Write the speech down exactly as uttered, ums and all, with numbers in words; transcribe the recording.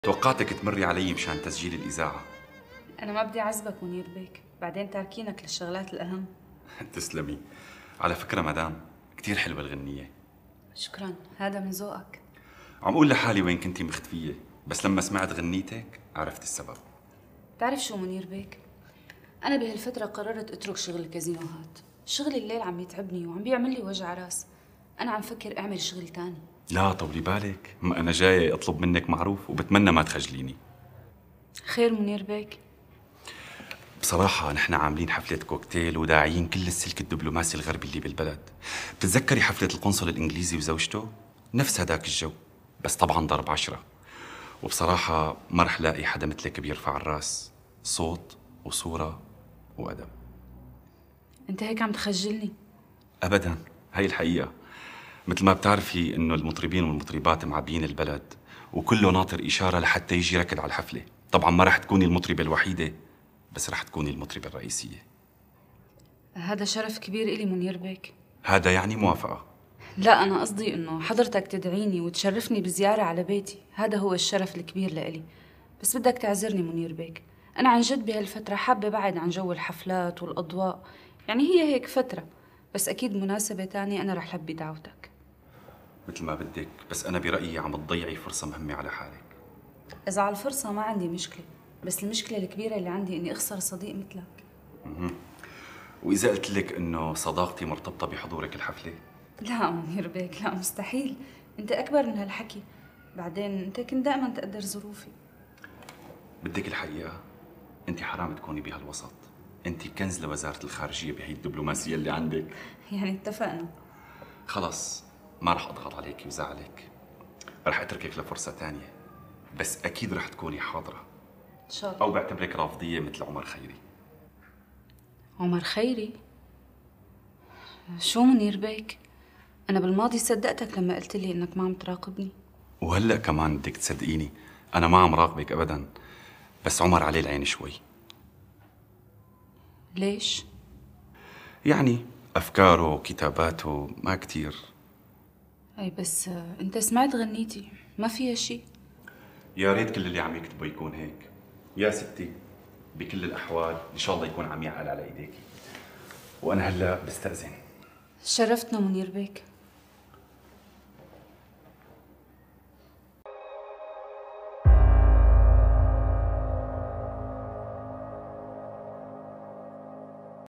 توقعتك تمري علي مشان تسجيل الإذاعة. أنا ما بدي أعذبك منير بيك، بعدين تاركينك للشغلات الأهم. تسلمي. على فكرة مدام، كتير حلوة الغنية. شكراً، هذا من ذوقك. عم أقول لحالي وين كنتي مختفية، بس لما سمعت غنيتك عرفت السبب. تعرف شو منير بيك؟ أنا بهالفترة قررت أترك شغل الكازينوهات. شغل الليل عم يتعبني وعم بيعمل لي وجع راس. أنا عم فكر أعمل شغل تاني. لا طولي بالك، ما أنا جاي أطلب منك معروف وبتمنى ما تخجليني. خير منير بيك؟ بصراحة نحن عاملين حفلة كوكتيل وداعيين كل السلك الدبلوماسي الغربي اللي بالبلد. بتتذكري حفلة القنصل الإنجليزي وزوجته؟ نفس هداك الجو، بس طبعا ضرب عشرة. وبصراحة ما رح لاقي حدا مثلك بيرفع الراس، صوت وصورة وأدب. أنت هيك عم تخجلني. أبداً، هاي الحقيقة. مثل ما بتعرفي إنه المطربين والمطربات معبيين البلد وكله ناطر إشارة لحتى يجي ركض على الحفلة. طبعاً ما رح تكوني المطربة الوحيدة، بس رح تكوني المطربة الرئيسية. هذا شرف كبير إلي منير بيك. هذا يعني موافقة؟ لا، أنا قصدي إنه حضرتك تدعيني وتشرفني بزيارة على بيتي، هذا هو الشرف الكبير لإلي. بس بدك تعذرني منير بيك، أنا عن جد بهالفترة حابة بعد عن جو الحفلات والأضواء، يعني هي هيك فترة، بس أكيد مناسبة تانية أنا رح لبي دعوتك. مثل ما بدك، بس أنا برأيي عم تضيعي فرصة مهمة على حالك. إذا على الفرصة ما عندي مشكلة، بس المشكلة الكبيرة اللي عندي إني أخسر صديق مثلك. مه. وإذا قلت لك إنه صداقتي مرتبطة بحضورك الحفلة؟ لا منير بيك، لا مستحيل، أنت أكبر من هالحكي. بعدين أنت كنت دائما تقدر ظروفي. بدك الحقيقة؟ أنت حرام تكوني بهالوسط. أنت كنز لوزارة الخارجية بهي الدبلوماسية اللي عندك. يعني اتفقنا. خلص، ما رح أضغط عليك وزعلك، رح أتركك لفرصة تانية، بس أكيد رح تكوني حاضرة. إن شاء الله. أو بعتبرك رافضية مثل عمر خيري. عمر خيري؟ شو منير بيك؟ أنا بالماضي صدقتك لما قلت لي إنك ما عم تراقبني. وهلأ كمان بدك تصدقيني، أنا ما عم راقبك أبداً، بس عمر عليه العين شوي. ليش؟ يعني أفكاره وكتاباته ما كتير. أي بس أنت سمعت غنيتي، ما فيها شي. يا ريت كل اللي عم يكتبه يكون هيك. يا ستي، بكل الأحوال إن شاء الله يكون عم يعقل على إيديكي. وأنا هلأ بستأذن. شرفتنا منير بيك.